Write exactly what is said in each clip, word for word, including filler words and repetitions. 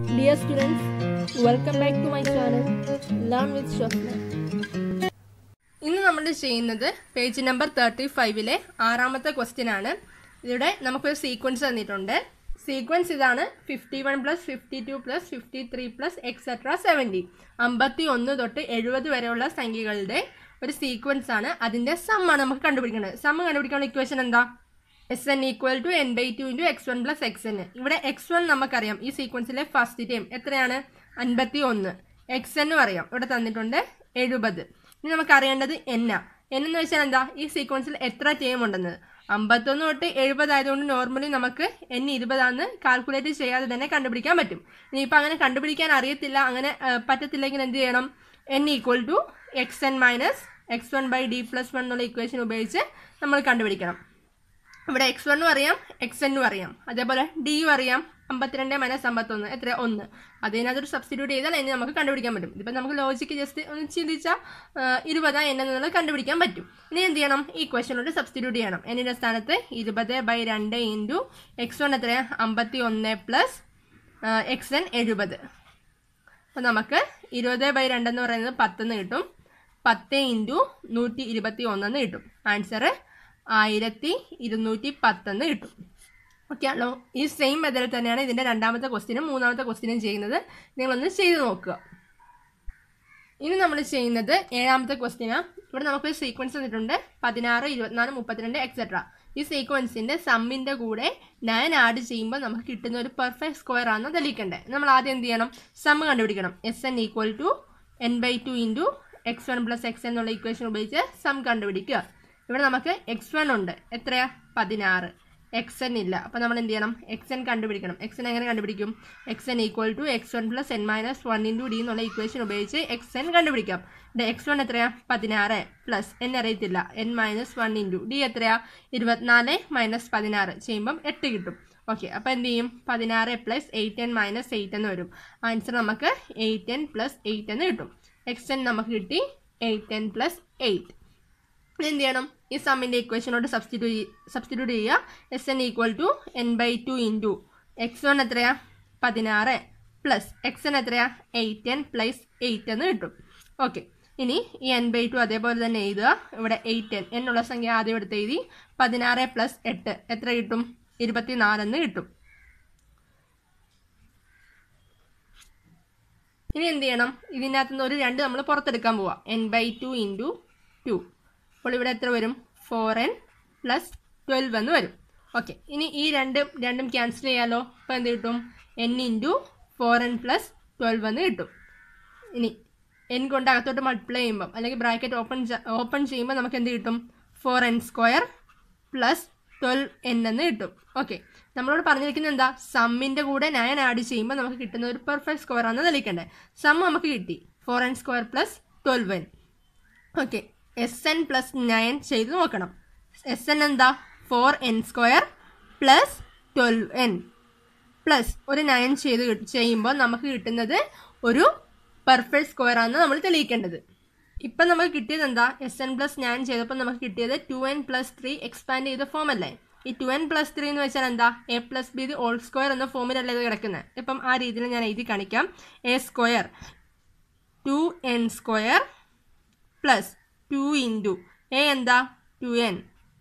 Dear students, welcome back to my channel Learn with Shwasna. ഇന്ന് നമ്മൾ ചെയ്യുന്നത് page number thirty ഫൈവിലെ ആറാമത്തെ question ആണ്. ഇവിടെ നമുക്കൊരു സീക്വൻസ് തന്നിട്ടുണ്ട്. സീക്വൻസ് ഇതാണ്: fifty one plus fifty two plus fifty three plus etcetera seventy. അമ്പത്തി ഒന്ന് തൊട്ട് എഴുപത് വരെയുള്ള സംഖ്യകളുടെ ഒരു സീക്വൻസ് ആണ്. അതിൻ്റെ സമ്മാണ് നമുക്ക് കണ്ടുപിടിക്കേണ്ടത്. സമ്മ് കണ്ടുപിടിക്കാനുള്ള ഇക്വേഷൻ എന്താ? S N equal to N by two into X one plus X N. ഇവിടെ എക്സ് വൺ നമുക്കറിയാം, ഈ സീക്വൻസിലെ ഫസ്റ്റ് ടൈം എത്രയാണ്? അൻപത്തി ഒന്ന്. എക്സ് എന്നും അറിയാം, ഇവിടെ തന്നിട്ടുണ്ട് എഴുപത്. ഇനി നമുക്ക് അറിയേണ്ടത് എന്നാ. എൻ എന്ന് വെച്ചാൽ എന്താ? ഈ സീക്വൻസിൽ എത്ര ടൈം ഉണ്ടെന്ന്. അമ്പത്തൊന്ന് തൊട്ട് എഴുപത് ആയതുകൊണ്ട് നോർമലി നമുക്ക് എൻ ഇരുപതാന്ന് കാൽക്കുലേറ്റ് ചെയ്യാതെ തന്നെ കണ്ടുപിടിക്കാൻ പറ്റും. ഇനിയിപ്പോൾ അങ്ങനെ കണ്ടുപിടിക്കാൻ അറിയത്തില്ല, അങ്ങനെ പറ്റത്തില്ലെങ്കിൽ എന്ത് ചെയ്യണം? N equal to X N minus X one by D plus one എന്നുള്ള ഇക്വേഷൻ ഉപയോഗിച്ച് നമ്മൾ കണ്ടുപിടിക്കണം. ഇവിടെ എക്സ് വണ്ണും അറിയാം, എക്സ് എന്നും അറിയാം, അതേപോലെ ഡിയും അറിയാം. അമ്പത്തിരണ്ട് മൈനസ് അമ്പത്തൊന്ന് എത്ര? ഒന്ന്. അതിനകത്തൊരു സബ്സ്റ്റിറ്റ്യൂട്ട് ചെയ്താൽ ഇനി നമുക്ക് കണ്ടുപിടിക്കാൻ പറ്റും. ഇതിപ്പോൾ നമുക്ക് ലോജിക്ക് ജസ്റ്റ് ഒന്ന് ചിന്തിച്ചാൽ ഇരുപതാ എൻ എന്നുള്ളത് കണ്ടുപിടിക്കാൻ പറ്റും. ഇനി എന്ത് ചെയ്യണം? ഈ ക്വസ്റ്റ്യനോട് സബ്സ്റ്റിറ്റ്യൂട്ട് ചെയ്യണം. എന്നിൻ്റെ സ്ഥാനത്ത് ഇരുപത് ബൈ രണ്ട് ഇൻറ്റു എക്സ് വൺ എത്രയാണ്? അമ്പത്തി ഒന്ന് പ്ലസ് എക്സ് എൻ എഴുപത്. അപ്പോൾ നമുക്ക് ഇരുപത് ബൈ രണ്ടെന്ന് പറയുന്നത് പത്തെന്ന് കിട്ടും. പത്ത് ഇൻറ്റു നൂറ്റി ഇരുപത്തി ഒന്നെന്ന് കിട്ടും. ആൻസർ ആയിരത്തി ഇരുന്നൂറ്റി പത്തെന്ന് കിട്ടും. ഓക്കെ ആണല്ലോ? ഈ സെയിം മെത്തേഡിൽ തന്നെയാണ് ഇതിൻ്റെ രണ്ടാമത്തെ ക്വസ്റ്റ്യനും മൂന്നാമത്തെ ക്വസ്റ്റ്യനും ചെയ്യുന്നത്. നിങ്ങളൊന്ന് ചെയ്ത് നോക്കുക. ഇനി നമ്മൾ ചെയ്യുന്നത് ഏഴാമത്തെ ക്വസ്റ്റ്യനാണ്. ഇവിടെ നമുക്കൊരു സീക്വൻസ് തന്നിട്ടുണ്ട്: പതിനാറ്, ഇരുപത്തിനാല്, മുപ്പത്തിരണ്ട് എക്സെട്ര. ഈ സീക്വൻസിൻ്റെ സമ്മിൻ്റെ കൂടെ നയൻ ആഡ് ചെയ്യുമ്പോൾ നമുക്ക് കിട്ടുന്ന ഒരു പെർഫെക്റ്റ് സ്ക്വയർ ആണെന്ന് തെളിയിക്കണ്ടേ. നമ്മൾ ആദ്യം എന്ത് ചെയ്യണം? സമ്മ് കണ്ടുപിടിക്കണം. S N equal to N by two into X one plus X N എന്നുള്ള ഇക്വേഷൻ ഉപയോഗിച്ച് സം കണ്ടുപിടിക്കുക. ഇവിടെ നമുക്ക് എക്സ് വൺ ഉണ്ട്, എത്രയാ? പതിനാറ്. എക്സ് എൻ ഇല്ല, അപ്പോൾ നമ്മൾ എന്ത് ചെയ്യണം? എക്സ് എൻ കണ്ടുപിടിക്കണം. എക്സ് എൻ എങ്ങനെ കണ്ടുപിടിക്കും? X N equal to X one plus N minus one into D എന്നുള്ള ഇക്വേഷൻ ഉപയോഗിച്ച് എക്സ് എൻ കണ്ടുപിടിക്കാം. ഇവിടെ എക്സ് വൺ എത്രയാ? പതിനാറ് പ്ലസ് എൻ അറിയത്തില്ല, N minus one into D എത്രയാ? ഇരുപത്തിനാല് മൈനസ് പതിനാറ് ചെയ്യുമ്പം എട്ട് കിട്ടും. ഓക്കെ, അപ്പോൾ എന്ത് ചെയ്യും? പതിനാറ് plus eight N minus eight എന്ന് വരും. ആൻസർ നമുക്ക് എയ്റ്റ് എൻ പ്ലസ് എയ്റ്റ് എന്ന് കിട്ടും. എക്സ് എൻ നമുക്ക് കിട്ടി എയ്റ്റ് എൻ പ്ലസ് എയ്റ്റ്. എന്ത് ചെയ്യണം? ഈ സമ്മിൻ്റെ ഇക്വേഷനോട് സബ്സ്റ്റിറ്റ്യൂട്ട് സബ്സ്റ്റിറ്റ്യൂട്ട് ചെയ്യുക. S N equal to N by two into X one എത്രയാ? പതിനാറ് പ്ലസ് എക്സ് എൻ എത്രയാ? എയ്റ്റ് എൻ പ്ലസ് എയ്റ്റ് എന്ന് കിട്ടും. ഓക്കെ, ഇനി ഈ എൻ ബൈ ടു അതേപോലെ തന്നെ എഴുതുക. ഇവിടെ എയ്റ്റ് എൻ എന്നുള്ള സംഖ്യ ആദ്യം എടുത്ത് എഴുതി. പതിനാറ് പ്ലസ് എട്ട് എത്ര കിട്ടും? ഇരുപത്തി നാലെന്ന് കിട്ടും. ഇനി എന്ത് ചെയ്യണം? ഇതിനകത്തുനിന്ന് ഒരു രണ്ട് നമ്മൾ പുറത്തെടുക്കാൻ പോവാം. N by two into two. അപ്പോൾ ഇവിടെ എത്ര വരും? ഫോർ എൻ പ്ലസ് ട്വൽവ് എന്ന് വരും. ഓക്കെ, ഇനി ഈ രണ്ടും രണ്ടും ക്യാൻസൽ ചെയ്യാലോ. അപ്പോൾ എന്ത് കിട്ടും? N into four N plus twelve എന്ന് കിട്ടും. ഇനി എൻ കൊണ്ട് അകത്തോട്ട് മൾട്ടിപ്ലൈ ചെയ്യുമ്പം അല്ലെങ്കിൽ ബ്രാക്കറ്റ് ഓപ്പൺ ഓപ്പൺ ചെയ്യുമ്പോൾ നമുക്ക് എന്ത് കിട്ടും? Four N square plus twelve N എന്ന് കിട്ടും. ഓക്കെ, നമ്മളോട് പറഞ്ഞിരിക്കുന്നത് എന്താ? സമ്മിൻ്റെ കൂടെ നയൻ ആഡ് ചെയ്യുമ്പോൾ നമുക്ക് കിട്ടുന്ന ഒരു പെർഫെക്റ്റ് സ്ക്വയർ ആണെന്ന് തെളിയിക്കണ്ടേ. സം നമുക്ക് കിട്ടി four N square plus twelve N. Okay, S N plus nine ചെയ്ത് നോക്കണം. എസ് എൻ എന്താ? Four N square plus twelve N plus ഒരു നയൻ ചെയ്ത് ചെയ്യുമ്പോൾ നമുക്ക് കിട്ടുന്നത് ഒരു പെർഫെക്റ്റ് സ്ക്വയർ ആണെന്ന് നമ്മൾ തെളിയിക്കേണ്ടത്. ഇപ്പം നമുക്ക് കിട്ടിയത് എന്താ? എസ് എൻ പ്ലസ് നയൻ ചെയ്തപ്പോൾ നമുക്ക് കിട്ടിയത് two N plus three expand ചെയ്ത ഫോം അല്ലേ. ഈ ടു എൻ പ്ലസ് ത്രീ എന്ന് വെച്ചാൽ എന്താ? A plus B the whole square എന്ന ഫോമിലല്ലേ ഇത് കിടക്കുന്നത്. ഇപ്പം ആ രീതിയിൽ ഞാൻ എഴുതി കാണിക്കാം. A square two N square plus two into A എന്താ? Two N,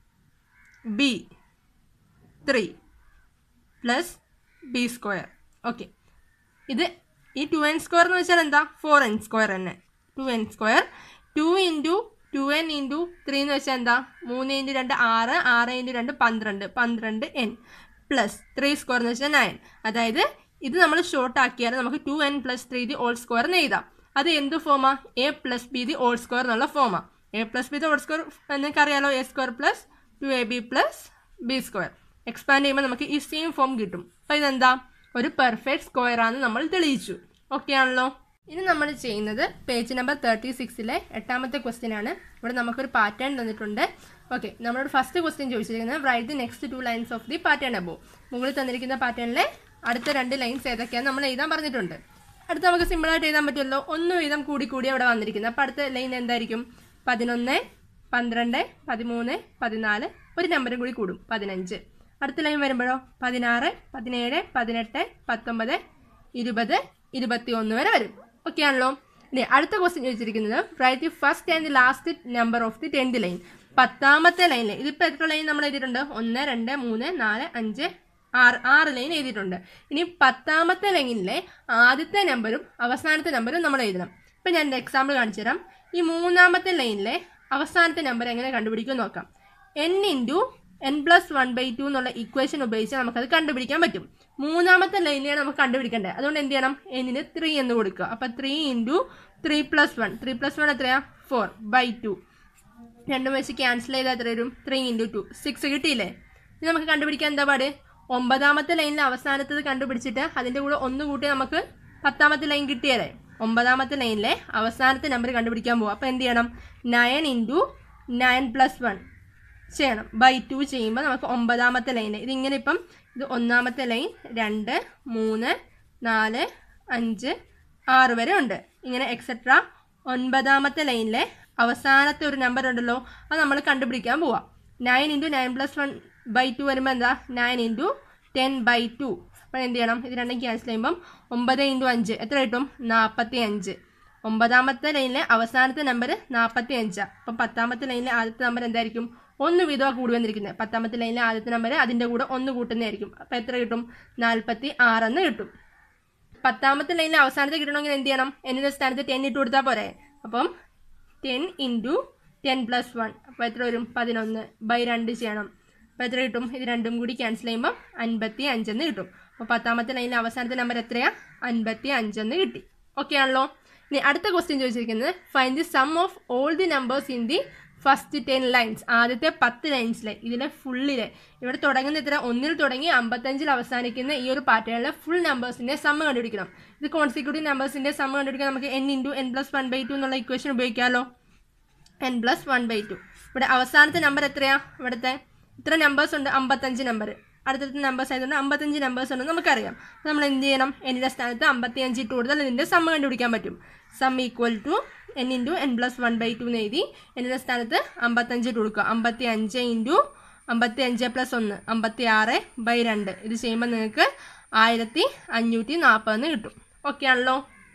B three plus B square. Okay, ഇത് ഈ ടു എൻ സ്ക്വയർ എന്ന് വെച്ചാൽ എന്താ? ഫോർ എൻ സ്ക്വയർ തന്നെ. Two N square two into two N into three എന്ന് വെച്ചാൽ എന്താ? മൂന്ന് ഇൻറ്റു രണ്ട് ആറ്, ആറ് ഇൻറ്റു രണ്ട് പന്ത്രണ്ട്, പന്ത്രണ്ട് എൻ പ്ലസ് ത്രീ സ്ക്വയർ എന്ന് വെച്ചാൽ നയൻ. അതായത് ഇത് നമ്മൾ ഷോർട്ട് ആക്കിയാൽ നമുക്ക് two N plus three the whole square എന്ന് എഴുതാം. അത് എന്ത് ഫോമാ? A plus B the whole square എന്നുള്ള ഫോമാ. A plus B the whole square എന്നൊക്കെ അറിയാലോ. A square plus two A B plus B square. Expand ചെയ്യുമ്പോൾ നമുക്ക് ഈ സെയിം ഫോം കിട്ടും. അപ്പോൾ ഇതെന്താ? ഒരു പെർഫെക്റ്റ് സ്ക്വയർ ആണെന്ന് നമ്മൾ തെളിയിച്ചു. ഓക്കെ ആണല്ലോ? ഇനി നമ്മൾ ചെയ്യുന്നത് പേജ് നമ്പർ തേർട്ടി സിക്സിലെ എട്ടാമത്തെ ക്വസ്റ്റ്യൻ ആണ്. ഇവിടെ നമുക്കൊരു പാറ്റേൺ തന്നിട്ടുണ്ട്. ഓക്കെ, നമ്മളോട് ഫസ്റ്റ് ക്വസ്റ്റ്യൻ ചോദിച്ചിരിക്കുന്നത് right the next two lines of the pattern above. മുകളിൽ തന്നിരിക്കുന്ന പാറ്റേണിലെ അടുത്ത രണ്ട് ലൈൻസ് ഏതൊക്കെയാണെന്ന് നമ്മൾ എഴുതാൻ പറഞ്ഞിട്ടുണ്ട്. അടുത്ത് നമുക്ക് സിമ്പിളായിട്ട് എഴുതാൻ പറ്റുമല്ലോ. ഒന്നും എഴുതാൻ കൂടി കൂടി അവിടെ വന്നിരിക്കുന്നത്. അപ്പോൾ അടുത്ത ലൈൻ എന്തായിരിക്കും? പതിനൊന്ന്, പന്ത്രണ്ട്, പതിമൂന്ന്, പതിനാല്, ഒരു നമ്പറും കൂടി കൂടും, പതിനഞ്ച്. അടുത്ത ലൈൻ വരുമ്പോഴോ പതിനാറ്, പതിനേഴ്, പതിനെട്ട്, പത്തൊമ്പത്, ഇരുപത് ഇരുപത്തി ഒന്ന് വരെ വരും. ഓക്കെ ആണല്ലോ. ഇനി അടുത്ത ക്വസ്റ്റ്യൻ ചോദിച്ചിരിക്കുന്നത് right the first and the last number of the tenth line. പത്താമത്തെ ലൈനിൽ ഇതിപ്പോൾ എത്ര ലൈൻ നമ്മൾ എഴുതിയിട്ടുണ്ട്? ഒന്ന് രണ്ട് മൂന്ന് നാല് അഞ്ച് ആറ് ആറ് ലൈൻ എഴുതിയിട്ടുണ്ട്. ഇനി പത്താമത്തെ ലൈനിലെ ആദ്യത്തെ നമ്പറും അവസാനത്തെ നമ്പറും നമ്മൾ എഴുതണം. ഇപ്പം ഞാൻ എക്സാമ്പിൾ കാണിച്ചു തരാം. ഈ മൂന്നാമത്തെ ലൈനിലെ അവസാനത്തെ നമ്പർ എങ്ങനെ കണ്ടുപിടിക്കും നോക്കാം. N into N plus one by two എന്നുള്ള ഇക്വേഷൻ ഉപയോഗിച്ച് നമുക്കത് കണ്ടുപിടിക്കാൻ പറ്റും. മൂന്നാമത്തെ ലൈനിലാണ് നമുക്ക് കണ്ടുപിടിക്കേണ്ടത്. അതുകൊണ്ട് എന്ത് ചെയ്യണം? എന്നിന് ത്രീ എന്ന് കൊടുക്കുക. അപ്പം three into three plus one three plus one എത്രയാ? Four by two. രണ്ടും വെച്ച് ക്യാൻസൽ ചെയ്താൽ എത്ര വരും? ത്രീ ഇൻറ്റു ടു സിക്സ് കിട്ടിയില്ലേ? ഇത് നമുക്ക് കണ്ടുപിടിക്കാൻ എന്താ പാട്? ഒമ്പതാമത്തെ ലൈനിൽ അവസാനത്തത് കണ്ടുപിടിച്ചിട്ട് അതിൻ്റെ കൂടെ ഒന്ന് കൂട്ടി നമുക്ക് പത്താമത്തെ ലൈൻ കിട്ടിയാലേ. ഒമ്പതാമത്തെ ലൈനിലെ അവസാനത്തെ നമ്പർ കണ്ടുപിടിക്കാൻ പോവാം. അപ്പോൾ എന്ത് ചെയ്യണം? Nine into nine plus one ചെയ്യണം. ബൈ ടു ചെയ്യുമ്പോൾ നമുക്ക് ഒമ്പതാമത്തെ ലൈൻ ഇതിങ്ങനെ ഇപ്പം ഇത് ഒന്നാമത്തെ ലൈൻ രണ്ട് മൂന്ന് നാല് അഞ്ച് ആറ് വരെ ഉണ്ട്. ഇങ്ങനെ എക്സെട്ര ഒൻപതാമത്തെ ലൈനിലെ അവസാനത്തെ ഒരു നമ്പർ ഉണ്ടല്ലോ, അത് നമ്മൾ കണ്ടുപിടിക്കാൻ പോവാം. Nine into nine plus one by two വരുമ്പോൾ എന്താ? Nine into ten by two. അപ്പോൾ എന്ത് ചെയ്യണം? ഇത് രണ്ടും ക്യാൻസൽ ചെയ്യുമ്പം ഒമ്പത് ഇൻറ്റു അഞ്ച് എത്ര കിട്ടും? നാൽപ്പത്തി അഞ്ച്. ഒമ്പതാമത്തെ ലൈനിലെ അവസാനത്തെ നമ്പർ നാൽപ്പത്തി അഞ്ചാണ്. അപ്പം പത്താമത്തെ ലൈനിലെ ആദ്യത്തെ നമ്പർ എന്തായിരിക്കും? ഒന്ന് വീതമാണ് കൂടി വന്നിരിക്കുന്നത്. പത്താമത്തെ ലൈനിലെ ആദ്യത്തെ നമ്പർ അതിൻ്റെ കൂടെ ഒന്ന് കൂട്ടുന്നതായിരിക്കും. അപ്പോൾ എത്ര കിട്ടും? നാൽപ്പത്തി ആറെന്ന് കിട്ടും. പത്താമത്തെ ലൈനിലെ അവസാനത്തെ കിട്ടണമെങ്കിൽ എന്ത് ചെയ്യണം? എന്നിൻ്റെ സ്ഥാനത്ത് ടെൻ ഇട്ട് കൊടുത്താൽ പോരെ. അപ്പം ten into ten plus one അപ്പോൾ എത്ര വരും? പതിനൊന്ന് ബൈ രണ്ട് ചെയ്യണം. അപ്പോൾ എത്ര കിട്ടും? ഇത് രണ്ടും കൂടി ക്യാൻസൽ ചെയ്യുമ്പോൾ അൻപത്തി അഞ്ചെന്ന് കിട്ടും. അപ്പോൾ പത്താമത്തെ ലൈനിലെ അവസാനത്തെ നമ്പർ എത്രയാണ്? അൻപത്തി അഞ്ചെന്ന് കിട്ടി. ഓക്കെ ആണല്ലോ. ഇനി അടുത്ത ക്വസ്റ്റ്യൻ ചോദിച്ചിരിക്കുന്നത് find the sum of all the numbers in the first ten lines. ആദ്യത്തെ പത്ത് ലൈൻസിലെ ഇതിലെ ഫുള്ളിലെ ഇവിടെ തുടങ്ങുന്ന എത്ര? ഒന്നിൽ തുടങ്ങി അമ്പത്തഞ്ചിൽ അവസാനിക്കുന്ന ഈ ഒരു പാറ്റേണിലെ ഫുൾ നമ്പേഴ്സിൻ്റെ സമ്മ് കണ്ടുപിടിക്കണം. ഇത് കോൺസിക്യൂട്ടീവ് നമ്പേഴ്സിൻ്റെ സമ്മ് കണ്ടുപിടിക്കാൻ നമുക്ക് N into N plus one by two എന്നുള്ള ഇക്വേഷൻ ഉപയോഗിക്കാമല്ലോ. N plus one by two. ഇവിടെ അവസാനത്തെ നമ്പർ എത്രയാണ്? ഇവിടുത്തെ ഇത്ര നമ്പേഴ്സ് ഉണ്ട്? അമ്പത്തഞ്ച് നമ്പർ. അടുത്തടുത്ത നമ്പേഴ്സ് ആയതുകൊണ്ട് അമ്പത്തഞ്ച് നമ്പേഴ്സ് ഉണ്ടെന്ന് നമുക്കറിയാം. നമ്മൾ എന്ത് ചെയ്യണം? എന്നിൻ്റെ സ്ഥാനത്ത് അമ്പത്തി അഞ്ച് ഇട്ട് കൊടുത്താൽ ഇതിൻ്റെ സമ്മ് കണ്ടുപിടിക്കാൻ പറ്റും. Sum equal to N into N plus one by two എന്ന് എഴുതി എന്നിൻ്റെ സ്ഥാനത്ത് അമ്പത്തഞ്ച് ഇട്ട് കൊടുക്കുക. അമ്പത്തി അഞ്ച് ഇൻറ്റു അമ്പത്തി അഞ്ച് പ്ലസ് ഒന്ന് അമ്പത്തി ആറ് ബൈ രണ്ട്. ഇത് ചെയ്യുമ്പോൾ നിങ്ങൾക്ക് ആയിരത്തി അഞ്ഞൂറ്റി നാൽപ്പതെന്ന് കിട്ടും. ഓക്കെ ആണല്ലോ.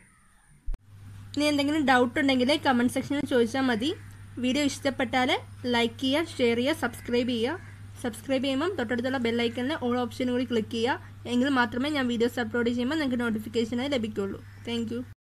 ഇനി എന്തെങ്കിലും ഡൗട്ട് ഉണ്ടെങ്കിൽ കമൻറ്റ് സെക്ഷനിൽ ചോദിച്ചാൽ മതി. വീഡിയോ ഇഷ്ടപ്പെട്ടാൽ ലൈക്ക് ചെയ്യുക, ഷെയർ ചെയ്യുക, സബ്സ്ക്രൈബ് ചെയ്യുക. സബ്സ്ക്രൈബ് ചെയ്യുമ്പം തൊട്ടടുത്തുള്ള ബെല്ലൈക്കണിൽ ഓൾ ഓപ്ഷനും കൂടി ക്ലിക്ക് ചെയ്യുക. എങ്കിൽ മാത്രമേ ഞാൻ വീഡിയോസ് അപ്ലോഡ് ചെയ്യുമ്പോൾ നിങ്ങൾക്ക് നോട്ടിഫിക്കേഷനായി ലഭിക്കുകയുള്ളൂ. Thank U.